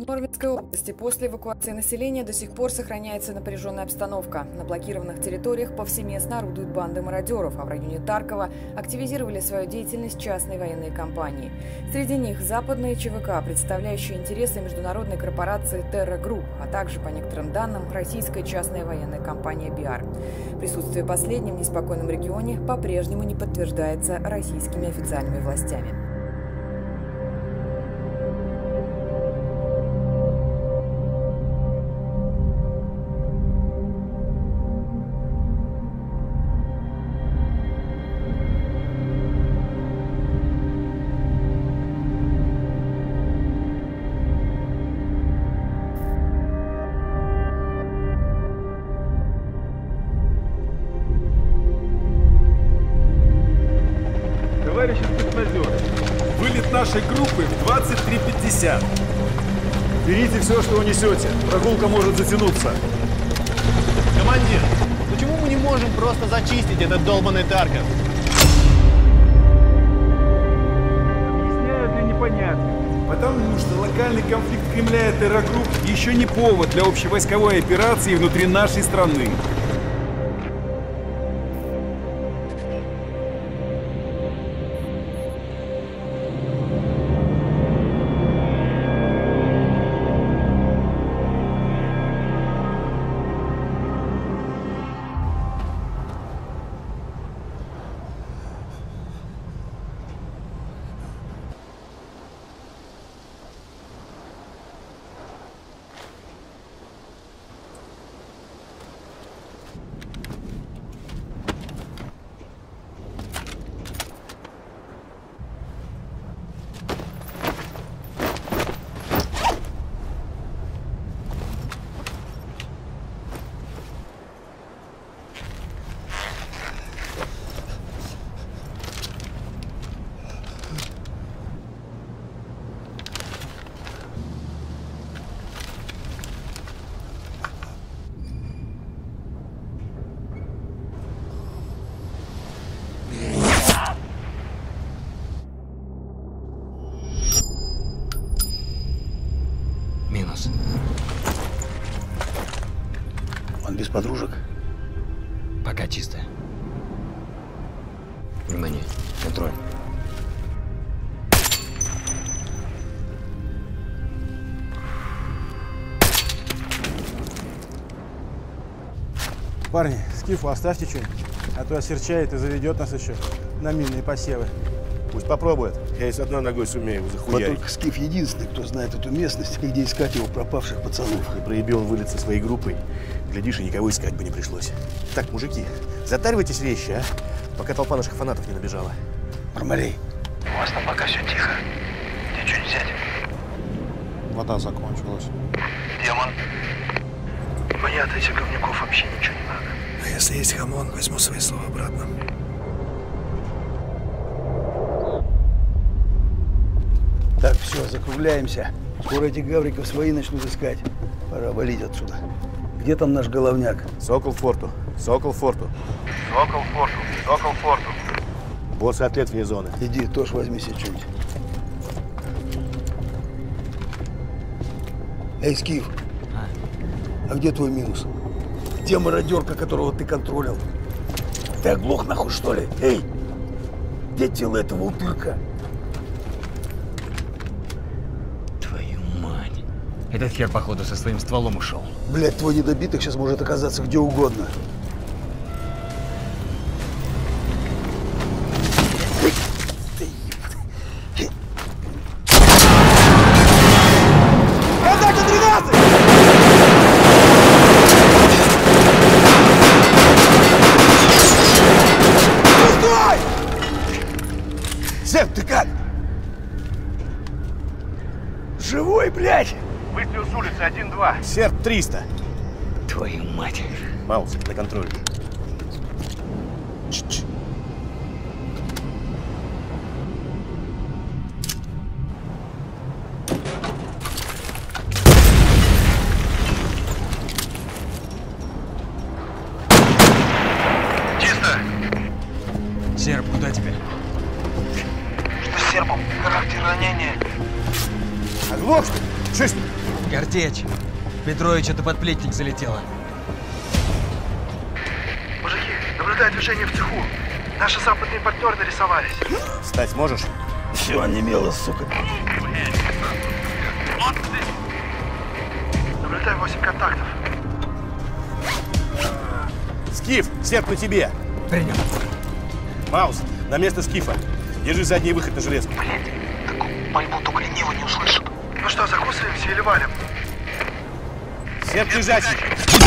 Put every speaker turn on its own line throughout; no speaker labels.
В Норвежской области после эвакуации населения до сих пор сохраняется напряженная обстановка. На блокированных территориях повсеместно орудуют банды мародеров, а в районе Таркова активизировали свою деятельность частные военные компании. Среди них западные ЧВК, представляющие интересы международной корпорации Terra Group, а также, по некоторым данным, российская частная военная компания BR. Присутствие последней в неспокойном регионе по-прежнему не подтверждается российскими официальными властями.
Товарищи спецназеры, вылет нашей группы в 23:50.
Берите все, что унесете. Прогулка может затянуться.
Командир, почему мы не можем просто зачистить этот долбанный Тарков?
Объясняю для непонятных. Потому что локальный конфликт Кремля и Terra Group еще не повод для общевойсковой операции внутри нашей страны.
Минус.
Он без подружек?
Пока чисто. Внимание. Контроль.
Парни, скифу оставьте что-нибудь, а то осерчает и заведет нас еще на минные посевы.
Пусть попробует. Я и с одной ногой сумею его
Вот
захуярить.
только Скиф единственный, кто знает эту местность и где искать его пропавших пацанов.
Не проеби он вылет со своей группой. Глядишь, и никого искать бы не пришлось. Так, мужики, затаривайтесь вещи, а? Пока толпа наших фанатов не набежала.
Бармалей,
У вас там пока все тихо. Где что взять?
Вода закончилась.
Демон. Мне от этих говнюков вообще ничего не надо.
а если есть хамон, возьму свои слова обратно. Так, все, закругляемся. Скоро этих гавриков свои начнут искать. Пора валить отсюда. Где там наш головняк?
Сокол форту. Сокол форту.
Сокол форту. Сокол форту.
Босс атлет вне зоны.
Иди, тоже возьми себе что-нибудь. Эй, Скиф, а где твой минус? Где мародерка, которого ты контролил? Ты оглох нахуй, что ли? Эй, где тело этого утырка?
Твою мать. Этот хер, походу, со своим стволом ушел.
Блядь, твой недобиток сейчас может оказаться где угодно. Сэм, ты как? Живой, блядь!
Выстрел с улицы 1-2.
Серп 300.
Твою мать.
Маус, на контроле.
Чисто.
Серп, куда тебе?
Что с сербом? Характер ранения.
Оглох, что ли? Что с ним?
Картечь. Петрович, это под плетник залетело.
Мужики, наблюдаю движение в цеху. Наши западные партнеры нарисовались.
Встать можешь?
Все онемело, сука.
Наблюдаю 8 контактов.
Скиф, серп на тебе.
Принял.
Маус, на место Скифа. Держи задний выход на железку.
Такую пальбу только ленивый не услышит. Ну что, закусываемся или валим?
Серп лежачий.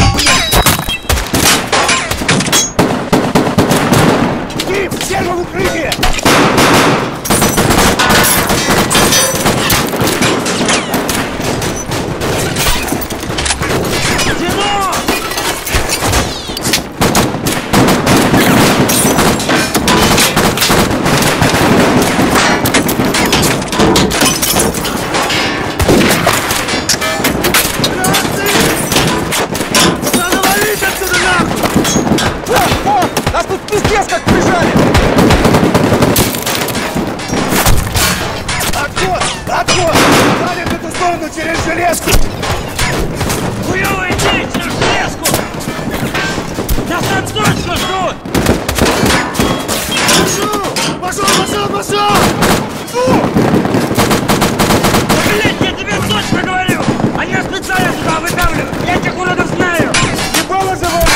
Скиф, серп в укрытие!
Нас тут пиздец как прижали!
Отход! Отход! Валим в эту сторону через железку!
Хуёво идти через железку! Нас там точно ждут!
Пошел!
Блять, я тебе точно говорю! Они специально сюда выдавливают! Я этих уродов знаю!
Ебало завалили!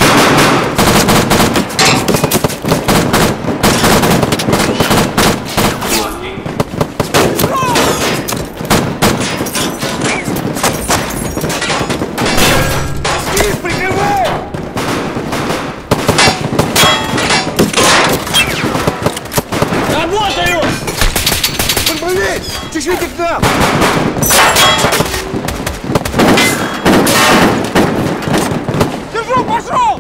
Работаю!
Блин! Чуть-чуть к нам!
Держу, пошел!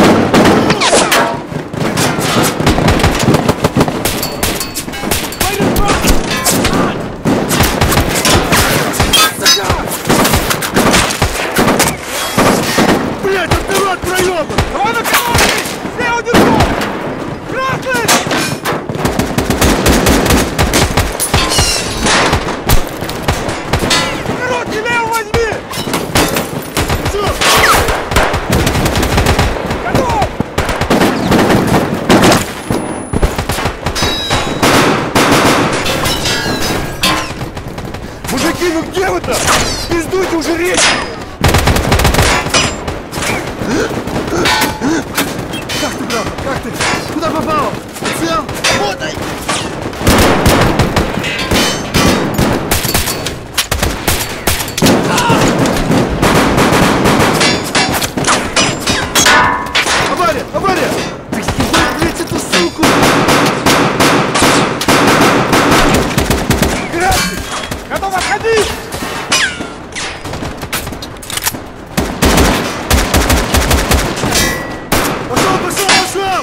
Блять, автомат проебан!
Давай на колонны! Слева держу! Красный! Руки лево возьми!
Все!
Готов!
Мужики, ну где вы там? Пиздуйте уже речь!
Как ты, брат? Как ты? Куда попал? Цел? Работай!
Авария! Авария!
Ты ебать, блядь, эту суку!
Красный!
Готов отходить!
Пошел!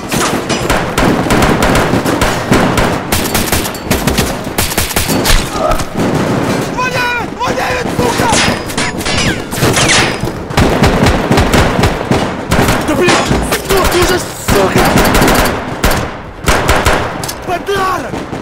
Воняет, сука!
Да блин! Сдохни уже, сука! Подарок!